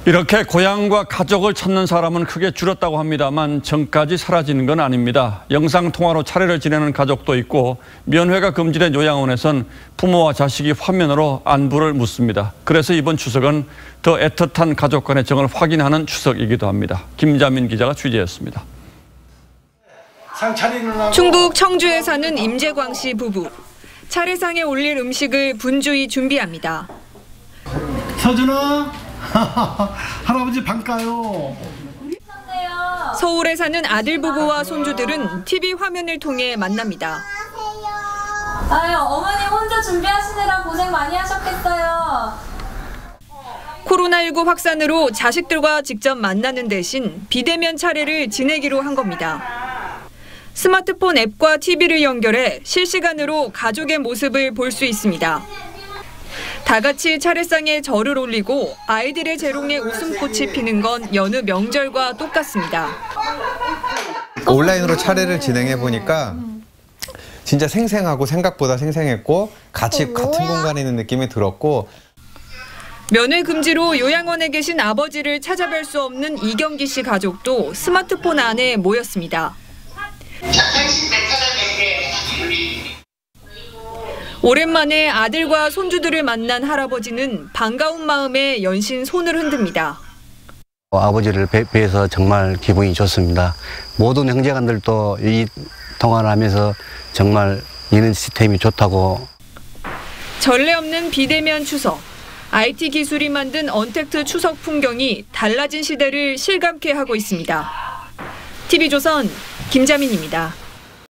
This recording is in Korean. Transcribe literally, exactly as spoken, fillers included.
이렇게 고향과 가족을 찾는 사람은 크게 줄었다고 합니다만 전까지 사라지는 건 아닙니다. 영상통화로 차례를 지내는 가족도 있고 면회가 금지된 요양원에선 부모와 자식이 화면으로 안부를 묻습니다. 그래서 이번 추석은 더 애틋한 가족 간의 정을 확인하는 추석이기도 합니다. 김자민 기자가 취재했습니다. 충북 청주에 사는 임재광 씨 부부. 차례상에 올릴 음식을 분주히 준비합니다. 서준아, 할아버지 반가요. 서울에 사는 아들 부부와 손주들은 티비 화면을 통해 만납니다. 아유, 어머니 혼자 준비하시느라 고생 많이 하셨겠어요. 코로나십구 확산으로 자식들과 직접 만나는 대신 비대면 차례를 지내기로 한 겁니다. 스마트폰 앱과 티비를 연결해 실시간으로 가족의 모습을 볼 수 있습니다. 다 같이 차례상에 절을 올리고 아이들의 재롱에 웃음꽃이 피는 건 여느 명절과 똑같습니다. 온라인으로 차례를 진행해 보니까 진짜 생생하고 생각보다 생생했고 같이 같은 공간에 있는 느낌이 들었고, 면회 금지로 요양원에 계신 아버지를 찾아뵐 수 없는 이경기 씨 가족도 스마트폰 안에 모였습니다. 오랜만에 아들과 손주들을 만난 할아버지는 반가운 마음에 연신 손을 흔듭니다. 아버지를 뵈서 정말 기분이 좋습니다. 모든 형제간들도 이 통화를 하면서 정말 이런 시스템이 좋다고. 전례 없는 비대면 추석. 아이티 기술이 만든 언택트 추석 풍경이 달라진 시대를 실감케 하고 있습니다. 티비조선 김자민입니다.